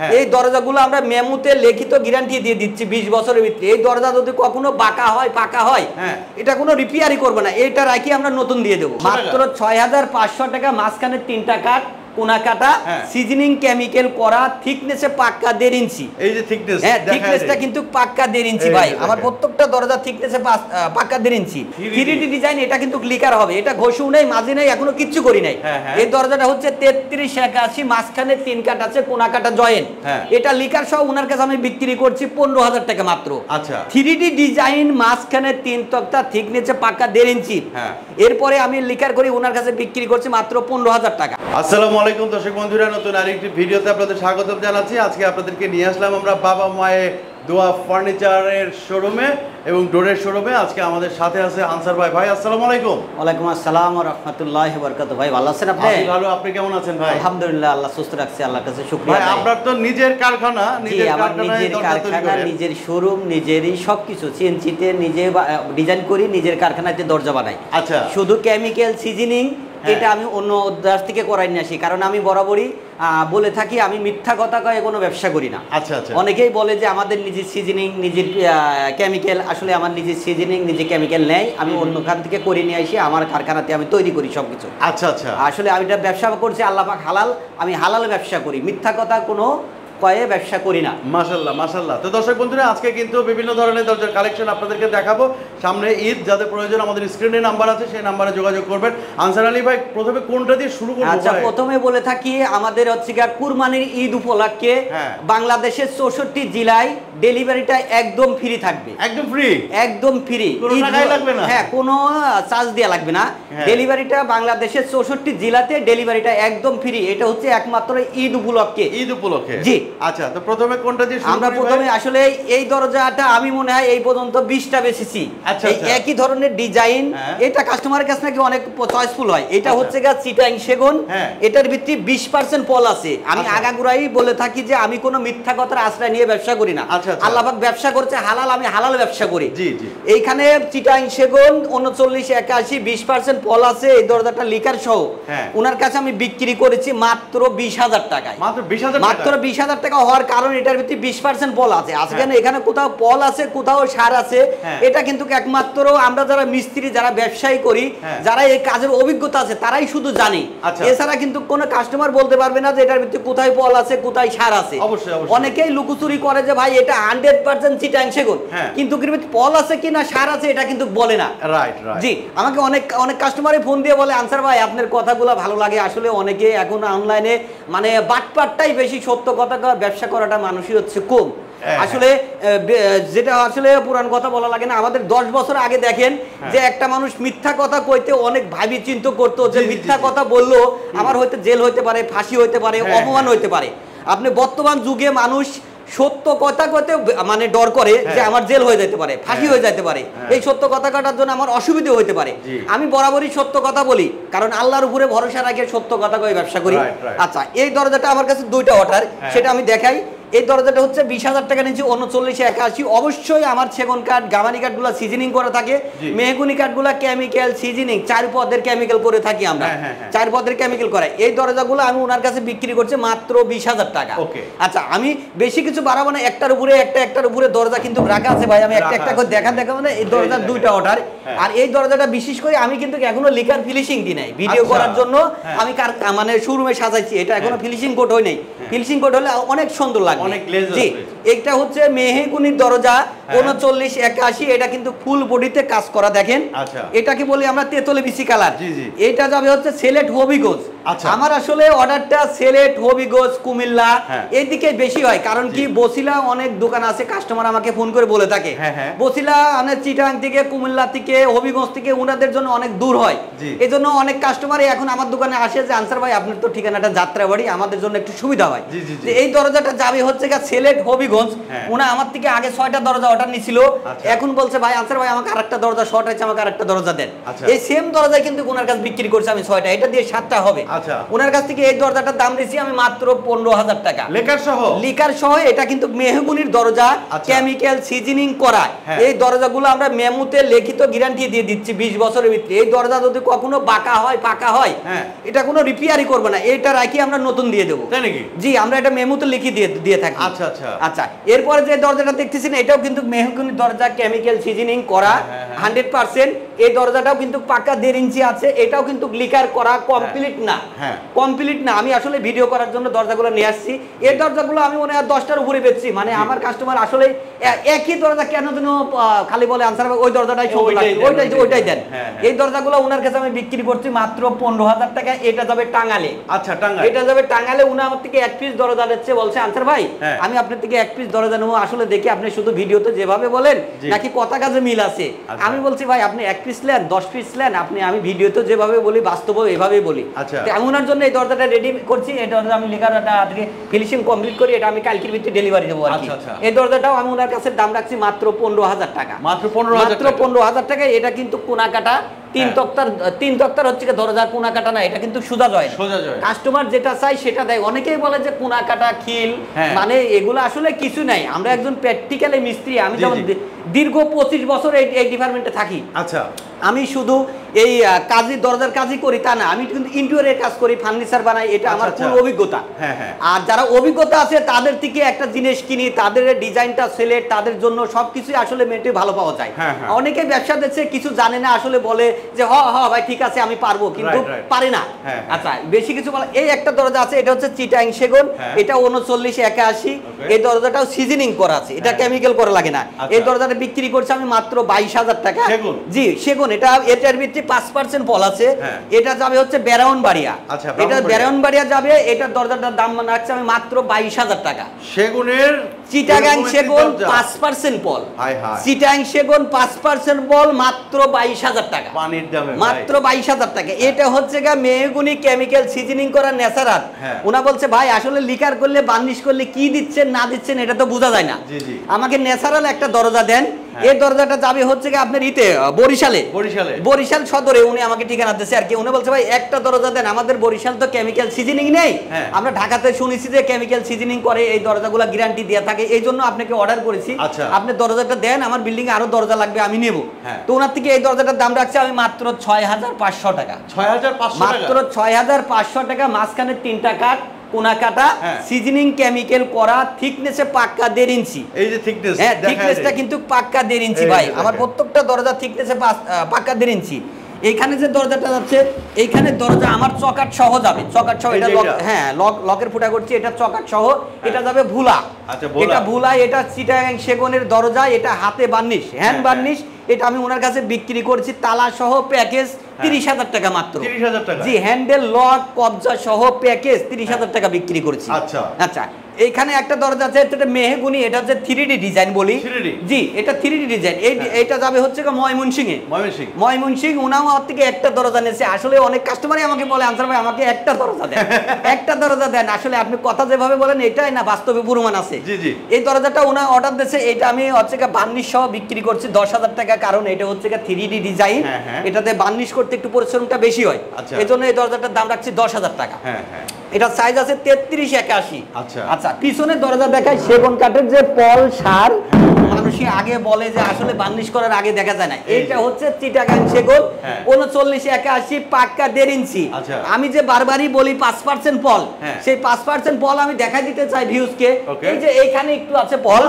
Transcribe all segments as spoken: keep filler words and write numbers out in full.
এই দরজাগুলো আমরা মেমোতে লিখিত গ্যারান্টি দিয়ে দিচ্ছি বিশ বছরের ভিতরে। এই দরজা যদি কখনো বাঁকা হয় পাকা হয় এটা কোনো রিপেয়ারই করবে না, এটা রাখি আমরা নতুন দিয়ে দেবো মাত্র ছয় হাজার পাঁচশো টাকা। মাঝখানে তিনটা কাঠ, কোনা কাটা, সিজনিং কেমিক্যাল করা, থিকনেসে পাক্কা দেড় ইঞ্চি। এই যে থিকনেস, হ্যাঁ থিকনেসটা কিন্তু পাক্কা দেড় ইঞ্চি ভাই। আমার প্রত্যেকটা দরজা থিকনেসে পাক্কা দেড় ইঞ্চি। থ্রি ডি ডিজাইন, এটা কিন্তু ক্লিকার হবে, এটা ঘষু নেই, মাঝে নেই, এখনো কিচ্ছু করি নাই। এই দরজাটা হচ্ছে তেত্রিশ একাশি, মাঝখানে তিন কাট আছে, কোনা কাটা জয়েন্ট। এটা লিকার সহ উনার কাছে আমি বিক্রি করছি পনেরো হাজার টাকা মাত্র। আচ্ছা, থ্রি ডি ডিজাইন, মাঝখানে তিন তক্তা, থিকনেসে পাক্কা দেড় ইঞ্চি। এরপরে আমি লিকার করি উনার কাছে বিক্রি করছি মাত্র পনেরো হাজার টাকা। আসসালামু আলাইকুম দর্শক বন্ধুরা, নতুন আরেকটি ভিডিওতে আপনাদের স্বাগত জানাচ্ছি। আজকে আপনাদেরকে নিয়ে আসলাম আমরা বাবা মায়ে দোয়া ফার্নিচারের শোরুমে এবং ডোরের শোরুমে। আজকে আমাদের সাথে আছে আনসার ভাই। ভাই আসসালামু আলাইকুম। ওয়ালাইকুম আসসালাম ওয়া রাহমাতুল্লাহি ওয়া বারাকাতুহু। ভাই ভালো আছেন আপনি? আমি ভালো, আপনি কেমন আছেন ভাই? আলহামদুলিল্লাহ, আল্লাহ সুস্থ রাখছে, আল্লাহর কাছে শুকরিয়া। ভাই আপনার তো নিজের কারখানা, নিজের কারখানা, নিজের কারখানা, নিজের শোরুম, নিজেরই সবকিছু সিএনসিতে নিজে ডিজাইন করি, নিজের কারখানাতে দরজা বানাই। আচ্ছা, শুধু কেমিক্যাল সিজনিং এটা আমি অন্য দেশ থেকে করাই নিয়ে আসি, কারণ আমি বরাবরই বলে থাকি আমি মিথ্যা কথা কয়ে কোনো ব্যবসা করি না। আচ্ছা আচ্ছা, অনেকেই বলে যে আমাদের নিজের সিজনিং, নিজের কেমিক্যাল, আসলে আমার নিজের সিজনিং, নিজের কেমিক্যাল নেই, আমি অন্য খান থেকে করে নিয়ে আসি, আমার কারখানাতে আমি তৈরি করি সবকিছু। আচ্ছা আচ্ছা, আসলে আমি এটা ব্যবসা করছি আল্লাহ পাক হালাল, আমি হালাল ব্যবসা করি, মিথ্যা কথা কোনো কয়ে ব্যবসা করি না। মাশাআল্লাহ মাশাআল্লাহ। তো দর্শক বন্ধুরা, আজকে কিন্তু বিভিন্ন ধরনের দরজার কালেকশন আপনাদেরকে দেখাবো। সামনে ঈদ, যাদের প্রয়োজন আমাদের স্ক্রিনে নাম্বার আছে, সেই নাম্বারে যোগাযোগ করবেন। আনসার আলী ভাই, প্রথমে কোনটা দিয়ে শুরু করব? আচ্ছা, প্রথমে বলে থাকি আমাদের হচ্ছে গিয়ে কুরবানির ঈদ উপলক্ষে বাংলাদেশের চৌষট্টি জেলায় ডেলিভারিটা একদম ফ্রি থাকবে। একদম ফ্রি? একদম ফ্রি, কোনো টাকা লাগবে না। হ্যাঁ, কোনো চার্জ দেওয়া লাগবে না। ডেলিভারিটা বাংলাদেশের চৌষট্টি জেলাতে ডেলিভারিটা একদম ফ্রি। এটা হচ্ছে একমাত্র ঈদ উপলক্ষে। ঈদ উপলক্ষে, জি। আচ্ছা, তো প্রথমে কোনটা দিয়ে শুরু? আমরা প্রথমে আসলে এই দরজাটা আমি মনে হয় এই পর্যন্ত বিশটা বেচেছি। এই একই ধরনের ডিজাইন, এটা কাস্টমারের কাছে নাকি অনেক চয়েসফুল হয়। এটা হচ্ছে গা চিটাং সেগুন, এটার ভিত্তি বিশ পার্সেন্ট পল আছে। আমি আগাগুড়াই বলে থাকি যে আমি কোনো মিথ্যা কথার আশ্রয় নিয়ে ব্যবসা করি না। আল্লাহ পাক ব্যবসা করছে হালাল, আমি হালাল ব্যবসা করি। এইখানে চিটাং সেগুন উনচল্লিশ একাশি বিশ পার্সেন্ট পল আছে। এই দরজাটা লিকার সহ ওনার কাছে আমি বিক্রি করেছি মাত্র বিশ হাজার টাকায়। মাত্র বিশ হাজার মাত্র বিশ হাজার টাকা হওয়ার কারণ এটার ভিতরে বিশ পার্সেন্ট পল আছে। আজকে এখানে কোথাও পল আছে, কোথাও সার আছে। এটা কিন্তু একমাত্র আমরা যারা মিস্ত্রি, যারা ব্যবসায়ী করি, যারা এই কাজের অভিজ্ঞতা আছে, তারাই শুধু জানি। এছাড়া কিন্তু কোনো কাস্টমার বলতে পারবে না যে এটার ভিতরে কোথায় পল আছে, কোথায় সার আছে। অনেকেই লুকোচুরি করে যে ভাই এটা হান্ড্রেড পার্সেন্ট চিটাং সেগুন, কিন্তু পল আছে কিনা সার আছে এটা কিন্তু বলে না। জি, আমাকে অনেক অনেক কাস্টমারই ফোন দিয়ে বলে আনসার ভাই আপনার কথাগুলো ভালো লাগে। আসলে অনেকে এখন অনলাইনে মানে বাটপাটটাই বেশি, সত্য কথা ব্যবসা করাটা মানুষই হচ্ছে কম। আসলে যেটা আসলে পুরান কথা বলা লাগে না, আমাদের দশ বছর আগে দেখেন যে একটা মানুষ মিথ্যা কথা কইতে অনেক ভাবি চিন্তা করতো যে মিথ্যা কথা বললো আমার হয়তো জেল হইতে পারে, ফাঁসি হইতে পারে, অপমান হইতে পারে। আপনি বর্তমান যুগে মানুষ সত্য কথা কইতে মানে ডর করে যে আমার জেল হয়ে যেতে পারে, ফাঁসি হয়ে যেতে পারে, এই সত্য কথা কাটার জন্য আমার অসুবিধা হইতে পারে। আমি বরাবরই সত্য কথা বলি, কারণ আল্লাহর উপরে ভরসা রাখে সত্য কথা কয়ে ব্যবসা করি। আচ্ছা, এই দরজাটা আমার কাছে দুইটা অর্ডার, সেটা আমি দেখাই। এই দরজাটা হচ্ছে বিশ হাজার টাকা নিচে উনচল্লিশে একাশি। অবশ্যই আমার সেগুন কাঠ, গামানি কাঠগুলো সিজনিং করা থাকে, মেহগুনি কাঠগুলো কেমিক্যাল সিজনিং চার পদের কেমিক্যাল করে থাকি আমরা, চার পদের কেমিক্যাল করা। এই দরজাগুলো আমি ওনার কাছে বিক্রি করছি মাত্র বিশ হাজার টাকা। আচ্ছা, আমি বেশি কিছু বাড়াবো না, একটার উপরে একটা একটার উপরে দরজা কিন্তু রাখা আছে ভাই। আমি একটা একটা করে দেখা দেখা মানে এই দরজার দুইটা অর্ডার। আর এই দরজাটা বিশেষ করে আমি কিন্তু এখনো লিকার ফিনিশিং দিই নাই, ভিডিও করার জন্য আমি মানে শোরুমে সাজাইছি। এটা এখনো ফিনিশিং কোট হয় নাই, ফিনিশিং কোট হলে অনেক সুন্দর লাগবে। জি, এটা হচ্ছে মেহগুনির দরজা উনচল্লিশ একাশি। এটা কিন্তু ফুল বডিতে কাজ করা, দেখেন। এটাকে বলি আমরা তেতলে বিসি কালার। এটা যাবে হচ্ছে সিলেট হবিগঞ্জ। আমার আসলে অর্ডারটা সিলেট হবিগঞ্জ কুমিল্লা এইদিকে বেশি হয়, কারণ কি বসিলা অনেক দোকান আছে, কাস্টমার আমাকে ফোন করে বলে থাকে বসিলা আমাদের চিটাং থেকে, কুমিল্লা থেকে, হবিগঞ্জ থেকে ওনাদের জন্য অনেক দূর হয়। এই জন্য অনেক কাস্টমারই এখন আমার দোকানে আসে যে আনসার ভাই আপনার তো ঠিকানাটা যাত্রাবাড়ি, আমাদের জন্য একটু সুবিধা হয়। এই দরজাটা যাবে হচ্ছে সিলেট হবিগঞ্জ, উনি আমার থেকে আগে ছয়টা দরজা অর্ডার নিছিল, এখন বলছে ভাই আনসার ভাই আমাকে আরেকটা দরজা শর্ট আছে, আমাকে আরেকটা দরজা দেন। এই সেম দরজায় কিন্তু ওনার কাছে বিক্রি করছে আমি ছয়টা, এটা দিয়ে সাতটা হবে। ওনার কাছ থেকে এই দরজাটার দাম দিয়েছি আমি মাত্র পনেরো হাজার টাকা লিকার সহ। লিকার সহ এটা কিন্তু মেহগুনির দরজা, কেমিক্যাল সিজনিং করা। এই দরজাগুলো আমরা মেমুতে লিখিত গ্যারান্টি দিয়ে দিচ্ছি বিশ বছরের ভিতরে। এই দরজা যদি কখনো বাঁকা হয় পাকা হয় এটা কোনো রিপেয়ারই করবে না, এটা রাখি আমরা নতুন দিয়ে দেবো। তাই নাকি? জি, আমরা এটা মেমুতে লিখে দিয়ে দিয়ে থাকি। আচ্ছা আচ্ছা আচ্ছা, এরপরে যে দরজাটা দেখতেছেন এটাও কিন্তু মেহগুনির দরজা, কেমিক্যাল সিজনিং করা হান্ড্রেড পার্সেন্ট। এই দরজাটাও কিন্তু পাকা দেড় ইঞ্চি আছে, এটাও কিন্তু লিকার করা কমপ্লিট না, কমপ্লিট না। আমি আসলে ভিডিও করার জন্য দরজাগুলো নিয়ে আসছি। এই দরজাগুলো আমি মনে হয় দশটার উপরে বেচছি, মানে আমার কাস্টমার আসলে একই দরজা কেন যেন খালি বলে আনসার ওই দরজাটাই ওইটাই ওইটাই দেন। এই দরজাগুলো ওনার কাছে আমি বিক্রি করছি মাত্র পনেরো হাজার টাকা। এটা যাবে টাঙ্গালে। আচ্ছা, টাঙ্গালে এটা যাবে টাঙ্গালে। উনি আমার থেকে এক পিস দরজা দিচ্ছে, বলছে আনসার ভাই আমি আপনার থেকে এক পিস দরজা নেবো, আসলে দেখি আপনি শুধু ভিডিওতে যেভাবে বলেন নাকি কথা কাজে মিল আছে। আমি বলছি ভাই আপনি এক পিস নেন, দশ পিস নেন, আপনি আমি ভিডিওতে যেভাবে বলি বাস্তবে এভাবেই বলি। আমি ওনার জন্য এই দরজাটা রেডি করছি। এই দরজা আমি লেখাটা আজকে ফিনিশিং কমপ্লিট করি, এটা আমি কালকের ভিতরে ডেলিভারি দেবো আর কি। এই দরজাটাও আমি ওনার কাছে দাম রাখছি মাত্র পনেরো হাজার টাকা, মাত্র পনেরো মাত্র পনেরো হাজার টাকা। এটা কিন্তু কোনা কাটা তিন তক্তার, তিন তক্তার হচ্ছে দরজার কোনা কাটা না, এটা কিন্তু সুজা জয়। কাস্টমার যেটা চাই সেটা দেয়। অনেকেই বলে যে কোনা কাটা খিল, মানে এগুলো আসলে কিছু নাই। আমরা একজন প্র্যাকটিক্যালি মিস্ত্রি, আমি যেমন দীর্ঘ পঁচিশ বছর এই ডিপার্টমেন্টে থাকি। আচ্ছা, আমি শুধু এই কাজী দরজার কাজই করি তা না, আমি কিন্তু ইন্টেরিয়রের কাজ করি, ফার্নিচার বানাই, এটা আমার পুরো অভিজ্ঞতা। আর যারা অভিজ্ঞতা আছে তাদের থেকে একটা জিনিস কিনি, তাদের ডিজাইনটা সিলেক্ট, তাদের জন্য সবকিছু আসলে মেটে ভালো পাওয়া যায়। অনেকে ব্যবসা দিচ্ছে কিছু জানে না, আসলে বলে যে হ হ ভাই ঠিক আছে আমি পারবো, কিন্তু পারে না। আচ্ছা, বেশি কিছু বলা। এই একটা দরজা আছে, এটা হচ্ছে চিটাং সেগুন, এটা উনচল্লিশ একাশি। এই দরজাটাও সিজনিং করা আছে, এটা কেমিক্যাল করা লাগে না। এই দরজাটা বিক্রি করছে আমি মাত্র বাইশ হাজার টাকা। জি, সেগুন। এটা এটার ভিত্তি পাঁচ পার্সেন্ট ফল আছে। এটা যাবে হচ্ছে ব্রাউনবাড়িয়া, এটা ব্রাউনবাড়িয়া যাবে। এটার দরজাটার দাম রাখছে আমি মাত্র বাইশ হাজার টাকা। সেগুনের চিটাগাং সেগুন পাঁচ পার্সেন্ট ফল, চিটাং সেগুন পাঁচ পার্সেন্ট ফল মাত্র বাইশ হাজার টাকা, পানির দামে মাত্র বাইশ হাজার টাকা। এটা হচ্ছে গা মেহগুনি কেমিক্যাল সিজনিং করা ন্যাচারাল। ওনা বলছে ভাই আসলে লিকার করলে বার্নিশ করলে কি দিচ্ছেন না দিচ্ছেন এটা তো বোঝা যায় না, আমাকে ন্যাচারাল একটা দরজা দেন। এই দরজাটা যাবে হচ্ছে কি আপনার ইতে বরিশালে, বরিশালে বরিশাল সদরে উনি আমাকে ঠিকানা দিয়েছে আর কি। উনি বলছে ভাই একটা দরজা দেন, আমাদের বরিশাল তো কেমিক্যাল সিজনিং নেই, আমরা ঢাকাতে শুনেছি যে কেমিক্যাল সিজনিং করে, এই দরজাগুলো গ্যারান্টি দেয়া থাকে, এই জন্য আপনাকে অর্ডার করেছি। আপনি দরজাটা দেন, আমার বিল্ডিং এ আরো দরজা লাগবে আমি নেব। তো ওনার থেকে এই দরজাটার দাম রাখছি আমি মাত্র ছয় হাজার পাঁচশো টাকা, ছয় হাজার পাঁচশো মাত্র ছয় হাজার পাঁচশো টাকা। মাঝখানে তিনটা কাঠ, কোনা কাটা, সিজনিং কেমিক্যাল করা, থিকনেসে পাক্কা দেড় ইঞ্চি। এই যে থিকনেস, হ্যাঁ থিকনেসটা কিন্তু পাক্কা দেড় ইঞ্চি ভাই, আমার প্রত্যেকটা দরজা থিকনেসে পাক্কা দেড় ইঞ্চি। এইখানে যে দরজাটা যাচ্ছে, এইখানে দরজা আমার চকাট সহ যাবে, চকাট সহ। এটা হ্যাঁ লক, লকের ফুটা করছি, এটা চকাট সহ। এটা যাবে ভুলা, এটা ভুলা। এটা চিটাগাং সেগুনের দরজা, এটা হাতে বার্নিশ, হ্যান্ড বার্নিশ। এটা আমি ওনার কাছে বিক্রি করছি তালা সহ প্যাকেজ তিরিশ হাজার টাকা মাত্র। তিরিশ হাজার টাকা, জি, হ্যান্ডেল লক কবজা সহ প্যাকেজ তিরিশ হাজার টাকা বিক্রি করছি। আচ্ছা আচ্ছা, এইখানে একটা দরজা আছে, এটা মেহগুনি, এটা হচ্ছে থ্রি ডি ডিজাইন বলি। জি, এটা থ্রি ডি ডিজাইন। এই এটা যাবে হচ্ছে ময়মনসিং এ, ময়মনসিং ময়মনসিং। উনাও আমার থেকে একটা দরজা নিয়েছে। আসলে অনেক কাস্টমারই আমাকে বলে আনসার ভাই আমাকে একটা দরজা দেন, একটা দরজা দেন। আসলে আপনি কথা যেভাবে বলেন এটাই না, বাস্তবে প্রমাণ আছে। জি জি, এই দরজাটা উনা অর্ডার দিয়েছে, এটা আমি হচ্ছে বার্নিশ সহ বিক্রি করছি দশ হাজার টাকা। কারণ এটা হচ্ছে থ্রি ডি ডিজাইন, এটাতে বার্নিশ করতে একটু পরিশ্রমটা বেশি হয়, এই জন্য এই দরজাটার দাম রাখছি দশ হাজার টাকা। এটা সাইজ আছে তেত্রিশ একাশি। আচ্ছা আচ্ছা, পিছনের দরজা দেখায় সেগুন কাঠের যে পল সার, মানুষই আগে বলে যে আসলে বার্নিশ করার আগে দেখা যায় না। এটা হচ্ছে চিটাগাং সেগুন উনচল্লিশ একাশি পাক্কা দেড় ইঞ্চি। আমি যে বারবারই বলি পাঁচ পার্সেন্ট পল, সেই পাঁচ পার্সেন্ট পল আমি দেখা দিতে চাই ভিউজকে। এই যে এইখানে একটু আছে পল,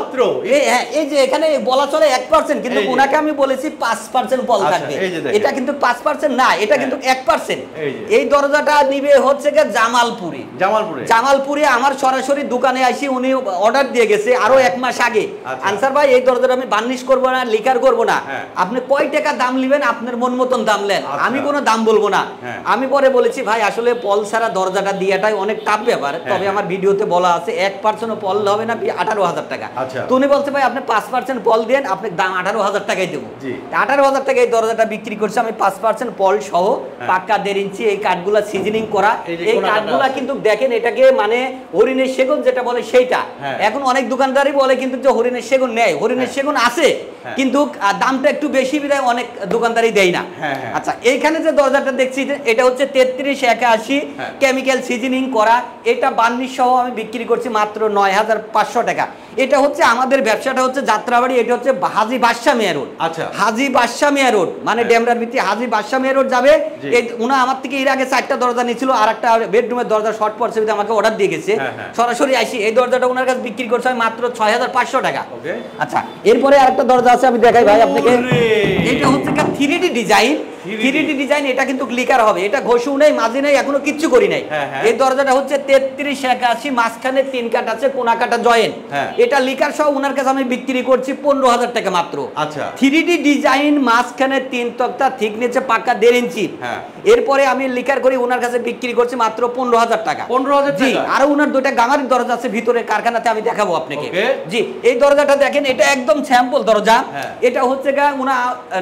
এই যে এখানে বলা চলে এক পার্সেন্ট, কিন্তু ওনাকে আমি বলেছি পাঁচ পার্সেন্ট পল থাকবে। এটা কিন্তু পাঁচ পার্সেন্ট না, এটা কিন্তু এক পার্সেন্ট। এই দরজাটা নিবে হচ্ছে গিয়ে জামালপুরে, জামালপুরে জামালপুরে আমার সরাসরি দোকানে আসি উনি অর্ডার দিয়ে গেছে আরো এক মাস আগে। আনসার ভাই এই দরজাটা আমি বার্নিশ করবো না, লিকার করবো না, আপনি কয় টাকা দাম নেবেন আপনার মন মতন দাম নেন, আমি কোনো দাম বলবো না। আমি পরে বলেছি ভাই আসলে পল ছাড়া দরজাটা দিয়াটাই অনেক টাফ ব্যাপার, তবে আমার ভিডিওতে বলা আছে এক পার্সেন্ট পল হবে না আঠারো হাজার টাকা। তো উনি বলছে ভাই আপনি পাঁচ পার্সেন্ট পল দেন, আপনি দাম আঠারো হাজার টাকাই দেবো। আঠারো হাজার টাকা এই দরজাটা বিক্রি করছে আমি পাঁচ পার্সেন্ট পল সহ, পাক্কা দেড় ইঞ্চি, এই কাঠগুলা সিজনিং করা। এই কাঠগুলা কিন্তু দেখেন এটাকে মানে হরিণের সেগুন যেটা বলে সেইটা। এখন অনেক দোকানদারই বলে কিন্তু যে হরিণের সেগুন নেয়, হরিণের সেগুন আছে কিন্তু দামটা একটু বেশি বিধায় অনেক দোকানদারই দেয় না। আচ্ছা এইখানে যে দরজাটা দেখছি এটা হচ্ছে তেত্রিশ একাশি কেমিক্যাল সিজনিং করা, এটা বার্নিশ সহ আমি বিক্রি করছি মাত্র নয় হাজার পাঁচশো টাকা। এটা হচ্ছে আমাদের ব্যবসাটা হচ্ছে যাত্রাবাড়ি, এটা হচ্ছে হাজী বাদশা মিয়া রোড। আচ্ছা হাজী বাদশা মিয়া রোড মানে ডেমরার ভিত্তি হাজী বাদশা মিয়া রোড যাবে। এই উনি আমার থেকে এর আগে চারটা দরজা নিয়েছিল, আর একটা বেডরুমের দরজা শর্ট পড়ছে আমাকে অর্ডার দিয়ে গেছে, সরাসরি আসি এই দরজাটা ওনার কাছে বিক্রি করছে আমি মাত্র ছয় হাজার পাঁচশো টাকা। আচ্ছা এরপরে আরেকটা দরজা আছে আমি দেখাই ভাই আপনাকে, এটা হচ্ছে three D design. Three D design এটা কিন্তু ক্লিকার হবে, এটা ঘষু নেই মাঝি নেই এখনো কিচ্ছু করি নাই। এই দরজাটা হচ্ছে তেত্রিশ একাশি, মাঝখানে তিন কাট আছে, কোনা কাটা জয়েন্ট, এটা লিকার সহ ওনার কাছে আমি বিক্রি করছি পনেরো হাজার টাকা মাত্র। আচ্ছা থ্রি ডি ডিজাইন, মাঝখানে তিন তক্তা, ঠিক নিচে পাক্কা দেড় ইঞ্চি। এরপরে আমি লিকার করি ওনার কাছে বিক্রি করছি মাত্র পনেরো হাজার টাকা। পনেরো হাজার জি। আরো ওনার দুইটা গামারির দরজা আছে ভিতরে কারখানাতে, আমি দেখাবো আপনাকে। জি এই দরজাটা দেখেন, এটা একদম স্যাম্পল দরজা। এটা হচ্ছে গা উনা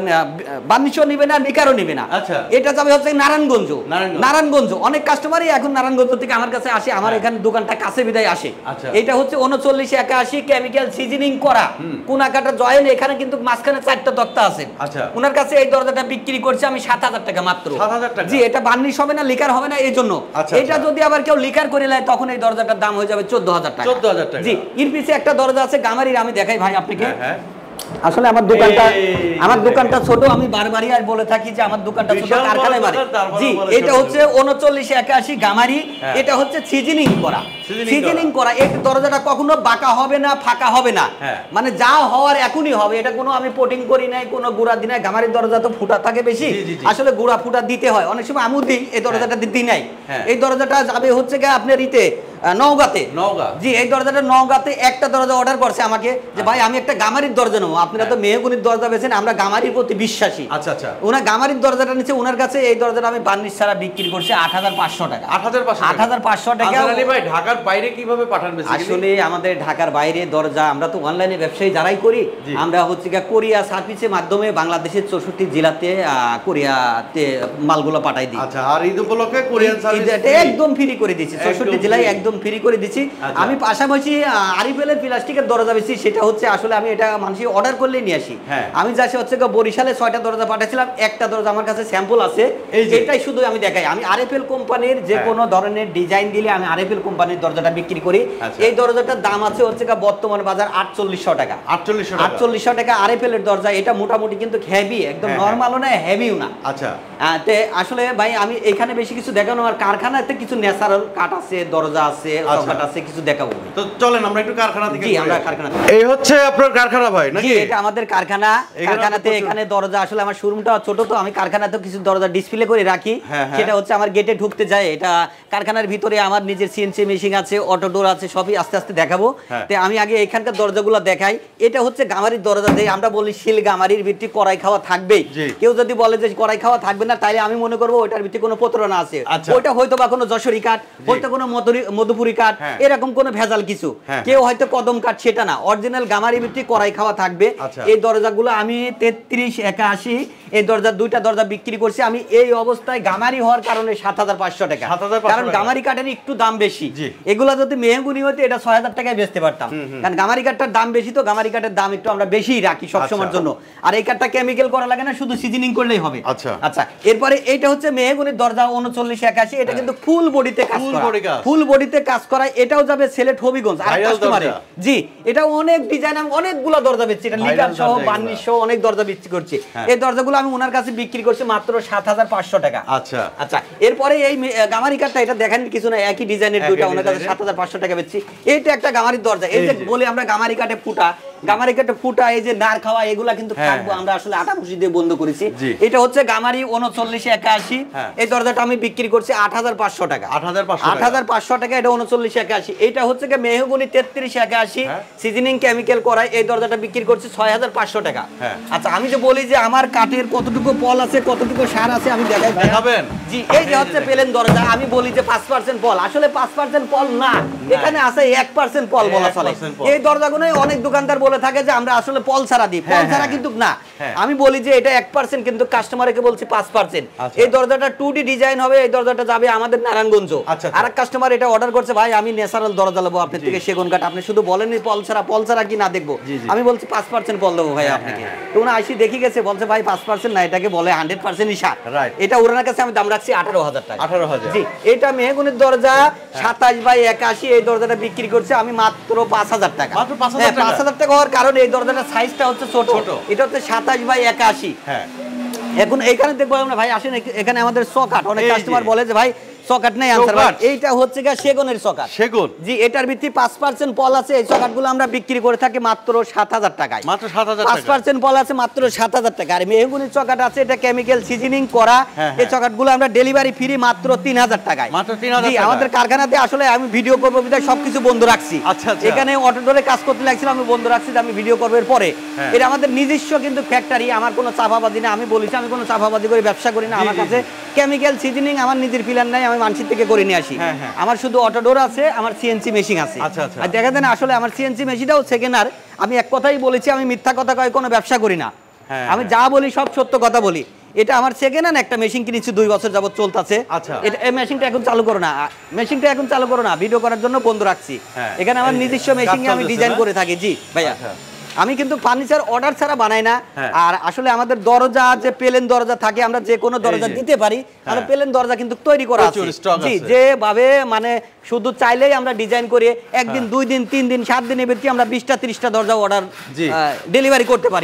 বার্নিশও নিবে না, লিকারও নিবে না। আচ্ছা এটা যাবে হচ্ছে নারায়ণগঞ্জ। নারায়ণগঞ্জ অনেক কাস্টমারই এখন নারায়ণগঞ্জ থেকে আমার কাছে আসে, আমার এখানে দোকানটা কাছে বিদায় আসে। এটা হচ্ছে উনচল্লিশ একাশি কেমিক্যাল সিজনিং করা, কোনা কাটা জয়েন্ট, এখানে কিন্তু মাঝখানে চারটা তক্তা আছে। আচ্ছা ওনার কাছে এই দরজাটা বিক্রি করছে আমি সাত হাজার টাকা মাত্র। সাত হাজার টাকা জি। এটা বার্নিশ হবে না, লিকার হবে না, এই জন্য। এটা যদি আবার কেউ লিকার করে নেয় তখন এই দরজাটার দাম হয়ে যাবে চোদ্দ হাজার টাকা। চোদ্দ হাজার টাকা জি। এর পিছে একটা দরজা আছে গামারির, আমি দেখাই ভাই আপনাকে। আসলে আমার দোকানটা আমার দোকানটা ছোট, আমি বারবারই আর বলে থাকি যে আমার দোকানটা ছোট, কারখানায় মারি। জি এটা হচ্ছে উনচল্লিশ একাশি গামারি, এটা হচ্ছে সিজনিং করা। সিজনিং করা এই দরজাটা কখনো বাঁকা হবে না, ফাঁকা হবে না, মানে যা হওয়ার এখনই হবে। এটা কোনো আমি পোটিং করি নাই, কোনো গুড়া দিই নাই। গামারির দরজা তো ফুটা থাকে বেশি, আসলে গুড়া ফুটা দিতে হয়, অনেক সময় আমিও দিই। এই দরজাটা দিই নাই। এই দরজাটা যাবে হচ্ছে গিয়ে আপনার ইতে নওগাঁতে। নওগাঁ জি। এই দরজাটা নওগাঁতে একটা দরজা অর্ডার করছে আমাকে যে ভাই আমি একটা গামারির দরজা নেবো, আপনারা তো মেহগুনির দরজা বেছেন, আমরা গামারির প্রতি বিশ্বাসী। আচ্ছা আচ্ছা ওনার গামারির দরজাটা নিচে, ওনার কাছে এই দরজাটা আমি বার্নিশ ছাড়া বিক্রি করছি আট হাজার পাঁচশো টাকা। আট হাজার পাঁচশো আট হাজার পাঁচশো টাকা। ভাই ঢাকার বাইরে কিভাবে পাঠান? আসলে আমাদের ঢাকার বাইরে দরজা আমরা তো অনলাইনে ব্যবসায়ী যারাই করি, আমরা হচ্ছে কোরিয়া সার্ভিসের মাধ্যমে বাংলাদেশের চৌষট্টি জেলাতে কোরিয়াতে মালগুলো পাঠাই দিই। আচ্ছা আর ঈদ উপলক্ষে কোরিয়ান সার্ভিস একদম ফ্রি করে দিচ্ছি, চৌষট্টি জেলায় একদম ফ্রি করে দিচ্ছি। আমি পাশাপাশি আরিফেলের প্লাস্টিকের দরজা বেশি, সেটা হচ্ছে আসলে আমি এটা মানুষই অর্ডার করলে নিয়ে আসি। আমি যাচ্ছি হচ্ছে বরিশালে ছয়টা দরজা পাঠাচ্ছিলাম, একটা দরজা আমার কাছে স্যাম্পল আছে, এটাই শুধু আমি দেখাই। আমি আরএফএল কোম্পানির যে কোনো ধরনের ডিজাইন দিলে আমি আরএফএল কোম্পানির দরজাটা বিক্রি করি। এই দরজাটার দাম আছে হচ্ছে বর্তমান বাজার আটচল্লিশশো টাকা। আটচল্লিশশো আটচল্লিশশো টাকা আরএফএল এর দরজা। এটা মোটামুটি কিন্তু হেভি, একদম নরমালও না হেভিও না। আচ্ছা আসলে ভাই আমি এখানে বেশি কিছু দেখানো, আর কারখানাতে কিছু ন্যাচারাল কাঠ আছে, দরজা আছে, কাঠ আছে, কিছু দেখাবো। তো চলেন আমরা একটু কারখানা থেকে। জি আমরা কারখানা। এই হচ্ছে আপনার কারখানা ভাই নাকি? এটা আমাদের কারখানা। কারখানাতে এখানে দরজা, আসলে আমার শোরুমটা ছোট তো আমি কারখানাতে কিছু দরজা ডিসপ্লে করে রাখি, সেটা হচ্ছে আমার গেটে ঢুকতে যায়। এটা কারখানার ভিতরে আমার নিজের সিএনসি মেশিন আছে, অটো ডোর আছে, সবই আস্তে আস্তে দেখাবো। তো আমি আগে এখানকার দরজাগুলো দেখাই। এটা হচ্ছে গামারির দরজা, যে আমরা বলি শিল গামারির ভিত্তি কড়াই খাওয়া থাকবেই। কেউ যদি বলে যে কড়াই খাওয়া থাকবে না, তাইলে আমি মনে করবো ওইটার ভিত্তি কোনো প্রতারণা আছে। ওইটা হয়তো বা কোনো যশোরী কাঠ, হয়তো কোনো মধুপুরি কাঠ, এরকম কোনো ভেজাল কিছু, কেউ হয়তো কদম কাঠ, সেটা না, অরিজিনাল গামারি ভিত্তি কড়াই খাওয়া থাকবে। এই দরজাগুলো আমি তেত্রিশ একাশি এই দরজা দুইটা দরজা বিক্রি করছি আমি এই অবস্থায় গামারি হওয়ার কারণে সাত হাজার পাঁচশো টাকা। কারণ গামারি কাঠের একটু দাম বেশি, এগুলা যদি মেহগুনি হতো এটা ছয় হাজার টাকায় বেচতে পারতাম। কারণ গামারি কাঠটার দাম বেশি, তো গামারি কাঠের দাম একটু আমরা বেশি রাখি সবসময়ের জন্য। আর এই কাঠটা কেমিক্যাল করা লাগে না, শুধু সিজনিং করলেই হবে। আচ্ছা আচ্ছা এরপরে এইটা হচ্ছে মেহগুনির দরজা উনচল্লিশ একাশি, এটা কিন্তু ফুল বডিতে কাজ করা, ফুল বডিতে কাজ করা। এটাও যাবে সিলেট হবিগঞ্জ আর কাস্টমারে। জি এটা অনেক ডিজাইন, আমি অনেকগুলো দরজা বেচছি, এটা লিকার সহ বার্নিশ সহ অনেক দরজা বিক্রি করছি। এই দরজাগুলো আমি ওনার কাছে বিক্রি করছি মাত্র সাত হাজার পাঁচশো টাকা। আচ্ছা আচ্ছা এরপরে এই গামারি কাঠটা, এটা দেখেন কিছু না, একই ডিজাইনের দুইটা ওনার কাছে সাত হাজার পাঁচশো টাকা বেচছি। এইটা একটা গামারির দরজা, এই যে বলে আমরা গামারি কাঠে ফুটা, গামারি কেটে ফুটা এই যে নার খাওয়া এগুলা কিন্তু থাকবো আমরা আসলে আটা ভুসি দিয়ে বন্ধ করেছি এটা হচ্ছে গামারি উনচল্লিশ একাশি এই দরজাটা আমি বিক্রি করছি আট হাজার পাঁচশো টাকা আট হাজার পাঁচশো টাকা এটা উনচল্লিশ একাশি এটা হচ্ছে কি মেহগনি তেত্রিশ একাশি সিজনিং কেমিক্যাল করা এই দরজাটা বিক্রি করছি ছয় হাজার পাঁচশো টাকা আচ্ছা আমি যে বলি যে আমার কাঠের কতটুকু পল আছে কতটুকু সার আছে আমি দেখাই দেখাবেন জি এই যে হচ্ছে প্লেন দরজা আমি বলি যে পাঁচ পার্সেন্ট পল আসলে পাঁচ পার্সেন্ট পল না এখানে আছে এক পার্সেন্ট পল বলা চলে এই দরজাগুলোই অনেক দোকানদার বলে থাকে যে আমরা আসলে পল ছাড়া দিই পল ছাড়া কিন্তু না আমি বলি যে এটা এক পার্সেন্ট কিন্তু কাস্টমারকে বলছি পাঁচ পার্সেন্ট এই দরজাটা টু ডি ডিজাইন হবে এই দরজাটা যাবে আমাদের নারায়ণগঞ্জ আরেক কাস্টমার এটা অর্ডার করছে ভাই আমি ন্যাচারাল দরজা নেবো আপনার থেকে সেগুন কাঠ আপনি শুধু বলেননি পল ছাড়া পল ছাড়া কি না দেখবো আমি বলছি পাঁচ পার্সেন্ট পল দেবো ভাই আপনাকে তো উনি আইসি দেখি গেছে বলছে ভাই পাঁচ পার্সেন্ট না এটাকে বলে হান্ড্রেড পার্সেন্ট সার এটা ওনার কাছে আমি দাম রাখছি আঠারো হাজার টাকা আঠারো হাজার জি এটা মেহগুনির দরজা সাতাশ বাই একাশি এই দরজাটা বিক্রি করছে আমি মাত্র পাঁচ হাজার টাকা মাত্র পাঁচ হাজার টাকা হওয়ার কারণে এই দরজাটার সাইজটা হচ্ছে ছোট এটা হচ্ছে সাতাশ বাই একাশি হ্যাঁ এখন এইখানে দেখবো আমরা ভাই আসেন এখানে আমাদের সকাট অনেক কাস্টমার বলে যে ভাই সকাট নাই আনসার ভাই এইটা হচ্ছে গা সেগুনের সকাট সেগুন জি এটার ভিত্তি পাঁচ পার্সেন্ট পল আছে এই সকাটগুলো আমরা বিক্রি করে থাকি মাত্র সাত হাজার টাকায় মাত্র সাত হাজার টাকা পাঁচ পার্সেন্ট পল আছে মাত্র সাত হাজার টাকা আর মেহগুনির সকাট আছে এটা কেমিক্যাল সিজনিং করা এই সকাটগুলো আমরা ডেলিভারি ফ্রি মাত্র তিন হাজার টাকায় মাত্র তিন হাজার টাকা আমাদের কারখানাতে আসলে আমি ভিডিও করব বিধায় সবকিছু বন্ধ রাখছি আচ্ছা এখানে অটো ডোরে কাজ করতে লাগছিল আমি বন্ধ রাখছি আমি ভিডিও করব এর পরে এটা আমাদের নিজস্ব কিন্তু ফ্যাক্টরি আমার কোনো চাপাবাজি না আমি বলেছি আমি কোনো চাপাবাজি করে ব্যবসা করি না আমার কাছে কেমিক্যাল সিজনিং আমার নিজের প্ল্যান নাই আমি মানসিক থেকে করে নিয়ে আসি আমার শুধু অটো ডোর আছে আমার সিএনসি মেশিন আছে আর দেখা যায় না আসলে আমার সিএনসি মেশিনটাও সেকেন্ডার আমি এক কথাই বলেছি আমি মিথ্যা কথা কয় কোনো ব্যবসা করি না আমি যা বলি সব সত্য কথা বলি এটা আমার সেকেন্ড হ্যান্ড একটা মেশিন কিনেছি দুই বছর যাবত চলতেছে এটা এই মেশিনটা এখন চালু করো না মেশিনটা এখন চালু করো না ভিডিও করার জন্য বন্ধ রাখছি এখানে আমার নিজস্ব মেশিন আমি ডিজাইন করে থাকি জি ভাইয়া আমি কিন্তু ফার্নিচার অর্ডার ছাড়া বানাই না আর আসলে আমাদের দরজা যে প্লেন দরজা থাকে আমরা যে কোনো দরজা দিতে পারি আমরা প্লেন দরজা কিন্তু তৈরি করা আছে জি যেভাবে মানে শুধু চাইলেই আমরা ডিজাইন করে একদিন দুই দিন তিন দিন সাত দিনের ভিতরে আমরা বিশটা ত্রিশটা দরজা অর্ডার ডেলিভারি করতে পারি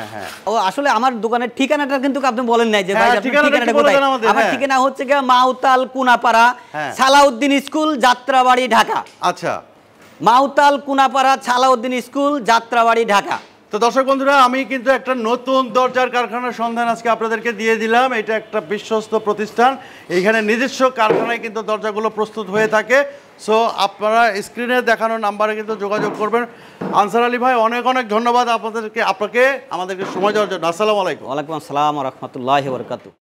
ও আসলে আমার দোকানের ঠিকানাটা কিন্তু আপনি বলেন নাই যে ভাই ঠিকানাটা কোথায় আমার ঠিকানা হচ্ছে গিয়ে মাউতাল কুনাপাড়া সালাউদ্দিন স্কুল যাত্রাবাড়ি ঢাকা আচ্ছা মাউতাল কুনাপাড়া সালাউদ্দিন স্কুল যাত্রাবাড়ি ঢাকা তো দর্শক বন্ধুরা আমি কিন্তু একটা নতুন দরজার কারখানার সন্ধান আজকে আপনাদেরকে দিয়ে দিলাম এটা একটা বিশ্বস্ত প্রতিষ্ঠান এইখানে নিজস্ব কারখানায় কিন্তু দরজাগুলো প্রস্তুত হয়ে থাকে সো আপনারা স্ক্রিনে দেখানো নাম্বারে কিন্তু যোগাযোগ করবেন আনসার আলী ভাই অনেক অনেক ধন্যবাদ আপনাদেরকে আপনাকে আমাদেরকে সময় দেওয়ার জন্য আসসালামু আলাইকুম ওয়ালাইকুম আসসালাম ওয়া রাহমাতুল্লাহি ওয়া বারাকাতুহু